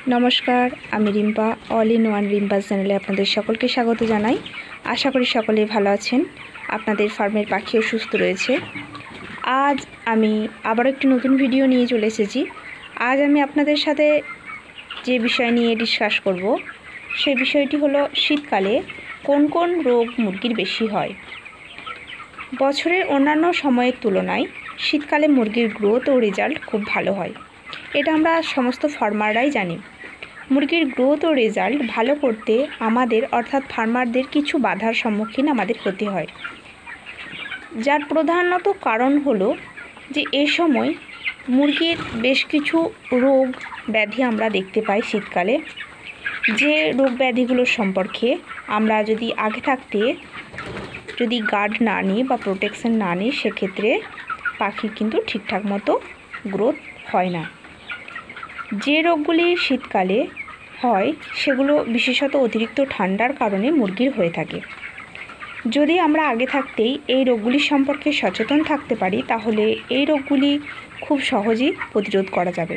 नमस्कार आमी Rimpa all in one Rimpa चैनेले आपनादेर सकलके स्वागत जानाई। आशा करी सकलेई भालो आछेन, आपनादेर फार्मेर पाखिओ सुस्थ रयेछे। आज आमी आबारो एकटी नतून भिडियो निये चले एसेछि। आज आमी आपनादेर साथे जे विषय निये डिसकास करब सेई विषयटी हलो शीतकाले कोन कोन रोग मुरगिर बेशी हय। बछरेर अन्यान्य समयेर तुलनाय शीतकाले मुरगिर ग्रोथ और रेजाल्ट खूब भालो हय। এটা আমরা সমস্ত ফার্মাররাই জানি। মুরগির গ্রোথ ও রেজাল্ট ভালো করতে আমাদের অর্থাৎ ফার্মারদের কিছু বাধার সম্মুখীন আমাদের হতে হয়, যার প্রধানত কারণ হলো যে এই সময় মুরগির বেশ কিছু রোগ ব্যাধি আমরা দেখতে পাই শীতকালে। যে রোগ ব্যাধিগুলোর সম্পর্কে আমরা যদি আগে থাকতে যদি গার্ড না নিই বা প্রোটেকশন না নিই সেক্ষেত্রে পাখির কিন্তু ঠিকঠাক মতো গ্রোথ হয় না। যে রোগগুলি শীতকালে হয় সেগুলো বিশেষত অতিরিক্ত ঠান্ডার কারণে মুরগির হয়ে থাকে। যদি আমরা আগে থাকতেই এই রোগগুলি সম্পর্কে সচেতন থাকতে পারি তাহলে এই রোগগুলি খুব সহজেই প্রতিরোধ করা যাবে।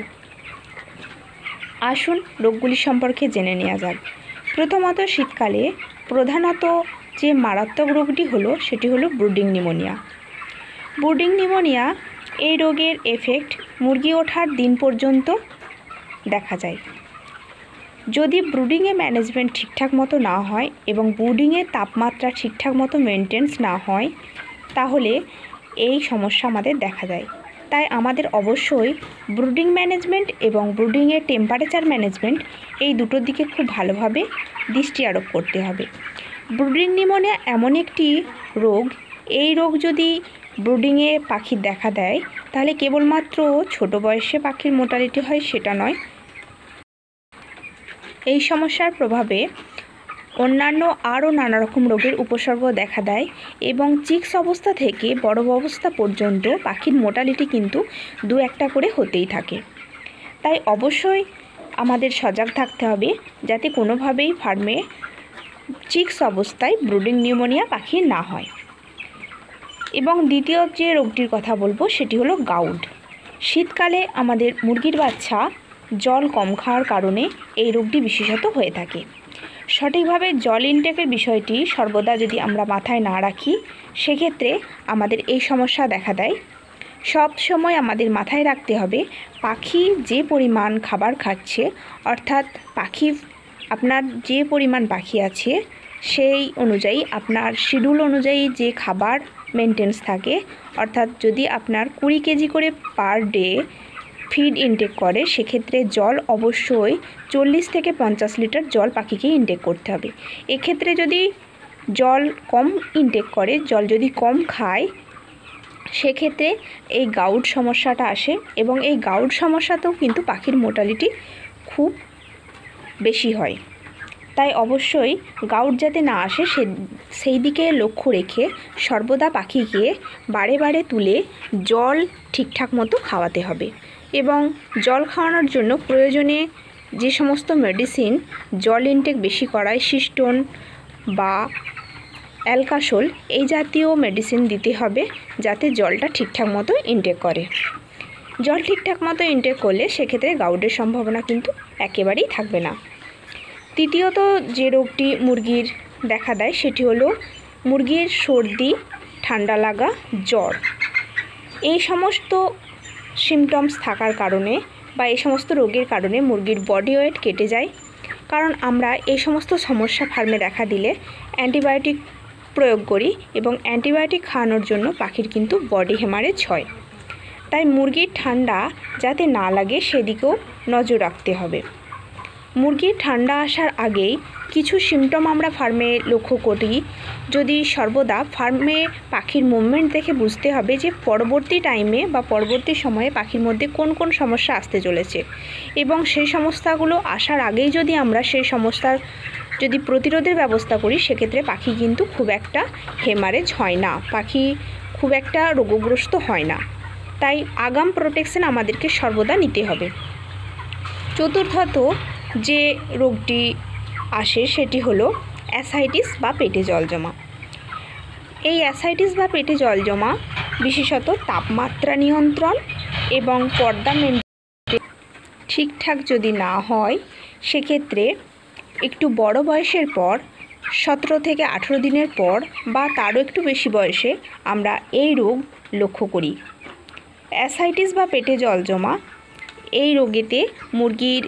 আসুন রোগগুলি সম্পর্কে জেনে নেওয়া যাক। প্রথমত শীতকালে প্রধানত যে মারাত্মক রোগটি হলো সেটি হলো ব্রুডিং নিউমোনিয়া। ব্রুডিং নিউমোনিয়া এই রোগের এফেক্ট মুরগি ওঠার দিন পর্যন্ত দেখা যায়। যদি ব্রুডিংয়ে ম্যানেজমেন্ট ঠিকঠাক মতো না হয় এবং ব্রুডিংয়ের তাপমাত্রা ঠিকঠাক মতো মেনটেন্স না হয় তাহলে এই সমস্যা আমাদের দেখা যায়। তাই আমাদের অবশ্যই ব্রুডিং ম্যানেজমেন্ট এবং ব্রুডিংয়ের টেম্পারেচার ম্যানেজমেন্ট এই দুটোর দিকে খুব ভালোভাবে দৃষ্টি আরোপ করতে হবে। ব্রুডিং নিউমোনিয়া এমন একটি রোগ, এই রোগ যদি ব্রুডিংয়ে পাখির দেখা দেয় তাহলে কেবলমাত্র ছোট বয়সে পাখির মোর্টালিটি হয় সেটা নয়, এই সমস্যার প্রভাবে অন্যান্য আরও নানা রকম রোগের উপসর্গ দেখা দেয় এবং চিক্স অবস্থা থেকে বড় অবস্থা পর্যন্ত পাখির মোর্টালিটি কিন্তু দু একটা করে হতেই থাকে। তাই অবশ্যই আমাদের সজাগ থাকতে হবে যাতে কোনোভাবেই ফার্মে চিক্স অবস্থায় ব্রুডিং নিউমোনিয়া পাখির না হয়। এবং দ্বিতীয় যে রোগটির কথা বলবো সেটি হলো গাউড। শীতকালে আমাদের মুরগির বাচ্চা জল কম খাওয়ার কারণে এই রোগটি বিশেষত হয়ে থাকে। সঠিকভাবে জল ইনটেকের বিষয়টি সর্বদা যদি আমরা মাথায় না রাখি সেক্ষেত্রে আমাদের এই সমস্যা দেখা দেয়। সব সময় আমাদের মাথায় রাখতে হবে পাখি যে পরিমাণ খাবার খাচ্ছে, অর্থাৎ পাখি আপনার যে পরিমাণ পাখি আছে সেই অনুযায়ী আপনার শিডিউল অনুযায়ী যে খাবার মেনটেন্স থাকে, অর্থাৎ যদি আপনার 20 কেজি করে পার ডে ফিড ইনটেক করে সেক্ষেত্রে জল অবশ্যই 40 থেকে 50 লিটার জল পাখিকে ইনটেক করতে হবে। এক্ষেত্রে যদি জল কম ইনটেক করে, জল যদি কম খায় সেক্ষেত্রে এই গাউড সমস্যাটা আসে এবং এই গাউড সমস্যাতেও কিন্তু পাখির মোর্টালিটি খুব বেশি হয়। তাই অবশ্যই গাউড যাতে না আসে সেই দিকে লক্ষ্য রেখে সর্বদা পাখিকে বারে বারে তুলে জল ঠিকঠাক মতো খাওয়াতে হবে এবং জল খাওয়ানোর জন্য প্রয়োজনে যে সমস্ত মেডিসিন জল ইনটেক বেশি করায় সিস্টোন বা অ্যালকাসোল এই জাতীয় মেডিসিন দিতে হবে যাতে জলটা ঠিকঠাক মতো ইনটেক করে। জল ঠিকঠাক মতো ইনটেক করলে সেক্ষেত্রে গাউডের সম্ভাবনা কিন্তু একেবারেই থাকবে না। তৃতীয়ত যে রোগটি মুরগির দেখা দেয় সেটি হলো মুরগির সর্দি, ঠান্ডা লাগা, জ্বর। এই সমস্ত সিমটমস থাকার কারণে বা এই সমস্ত রোগের কারণে মুরগির বডি ওয়েট কেটে যায়। কারণ আমরা এই সমস্ত সমস্যা ফার্মে দেখা দিলে অ্যান্টিবায়োটিক প্রয়োগ করি এবং অ্যান্টিবায়োটিক খাওয়ানোর জন্য পাখির কিন্তু বডি হেমারেজ হয়। তাই মুরগির ঠান্ডা যাতে না লাগে সেদিকেও নজর রাখতে হবে। মুরগির ঠান্ডা আসার আগেই কিছু সিমটম আমরা ফার্মে লক্ষ্য করি। যদি সর্বদা ফার্মে পাখির মুভমেন্ট দেখে বুঝতে হবে যে পরবর্তী টাইমে বা পরবর্তী সময়ে পাখির মধ্যে কোন কোন সমস্যা আসতে চলেছে এবং সেই সমস্যাগুলো আসার আগেই যদি আমরা সেই সমস্যার যদি প্রতিরোধের ব্যবস্থা করি সেক্ষেত্রে পাখি কিন্তু খুব একটা হেমারেজ হয় না, পাখি খুব একটা রোগগ্রস্ত হয় না। তাই আগাম প্রোটেকশন আমাদেরকে সর্বদা নিতে হবে। চতুর্থত যে রোগটি আসে সেটি হলো অ্যাসাইটিস বা পেটে জল জমা। এই অ্যাসাইটিস বা পেটে জল জমা বিশেষত তাপমাত্রা নিয়ন্ত্রণ এবং পর্দা মেনটেন ঠিকঠাক যদি না হয় সেক্ষেত্রে একটু বড় বয়সের পর 17 থেকে 18 দিনের পর বা তারও একটু বেশি বয়সে আমরা এই রোগ লক্ষ্য করি। অ্যাসাইটিস বা পেটে জল জমা, এই রোগেতে মুরগির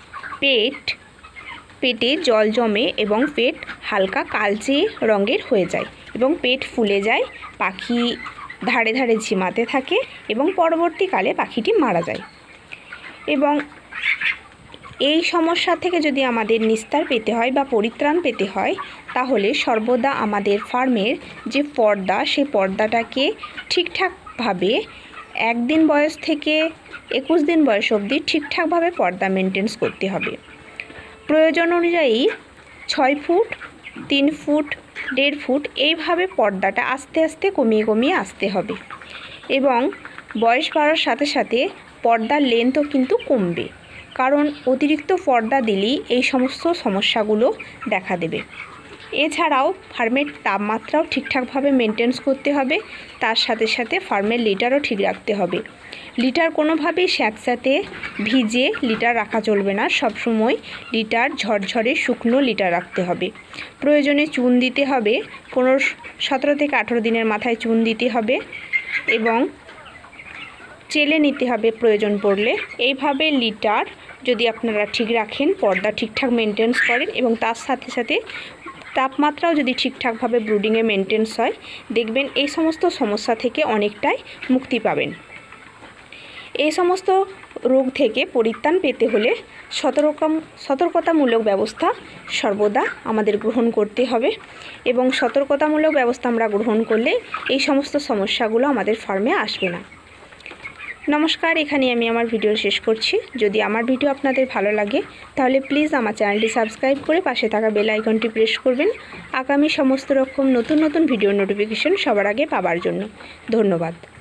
পেটে জল জমে এবং পেট হালকা কালচে রঙের হয়ে যায় এবং পেট ফুলে যায়, পাখি ধারে ধারে ঝিমাতে থাকে এবং পরবর্তীকালে পাখিটি মারা যায়। এবং এই সমস্যা থেকে যদি আমাদের নিস্তার পেতে হয় বা পরিত্রাণ পেতে হয় তাহলে সর্বদা আমাদের ফার্মের যে পর্দা সেই পর্দাটাকে ঠিকঠাকভাবে 1 দিন বয়স থেকে 21 দিন বয়স অবধি ঠিকঠাকভাবে পর্দা মেনটেন্স করতে হবে। প্রয়োজন অনুযায়ী 6 ফুট, 3 ফুট, 1.5 ফুট এইভাবে পর্দাটা আস্তে আস্তে কমিয়ে আসতে হবে এবং বয়স বাড়ার সাথে সাথে পর্দার লেন্থও কিন্তু কমবে, কারণ অতিরিক্ত পর্দা দিলেই এই সমস্ত সমস্যাগুলো দেখা দেবে। এছাড়াও ফার্মের তাপমাত্রাও ঠিকঠাকভাবে মেনটেন্স করতে হবে, তার সাথে সাথে ফার্মের লিটারও ঠিক রাখতে হবে। লিটার কোনোভাবেই স্যাঁতস্যাঁতে ভিজে লিটার রাখা চলবে না, সবসময় লিটার ঝরঝরে শুকনো লিটার রাখতে হবে। প্রয়োজনে চুন দিতে হবে, 17 থেকে 18 দিনের মাথায় চুন দিতে হবে এবং চেলে নিতে হবে প্রয়োজন পড়লে। এইভাবে লিটার যদি আপনারা ঠিক রাখেন, পর্দা ঠিকঠাক মেনটেন্স করেন এবং তার সাথে সাথে তাপমাত্রাও যদি ঠিকঠাকভাবে ব্রুডিংয়ে মেনটেন্স হয়, দেখবেন এই সমস্ত সমস্যা থেকে অনেকটাই মুক্তি পাবেন। এই সমস্ত রোগ থেকে পরিত্রাণ পেতে হলে সতর্কতামূলক ব্যবস্থা সর্বদা আমাদের গ্রহণ করতে হবে এবং সতর্কতামূলক ব্যবস্থা আমরা গ্রহণ করলে এই সমস্ত সমস্যাগুলো আমাদের ফার্মে আসবে না। নমস্কার, এখানে আমি আমার ভিডিও শেষ করছি। যদি আমার ভিডিও আপনাদের ভালো লাগে তাহলে প্লিজ আমার চ্যানেলটি সাবস্ক্রাইব করে পাশে থাকা বেল আইকনটি প্রেস করবেন আগামী সমস্ত রকম নতুন ভিডিও নোটিফিকেশন সবার আগে পাওয়ার জন্য। ধন্যবাদ।